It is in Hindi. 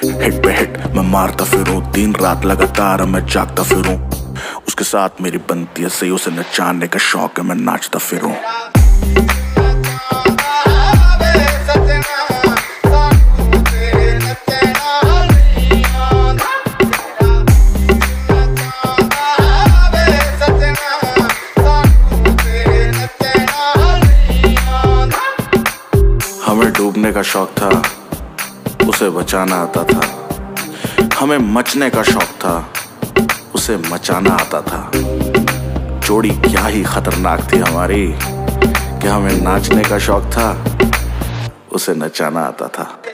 हिट पे हिट मैं मारता फिरूं, दिन रात लगातार मैं जागता फिरूं। उसके साथ मेरी बनती है सही, उसे नचाने का शौक है, मैं नाचता फिरूं। हमें डूबने का शौक था, उसे बचाना आता था। हमें मचने का शौक था, उसे मचाना आता था। जोड़ी क्या ही खतरनाक थी हमारी कि हमें नाचने का शौक था, उसे नचाना आता था।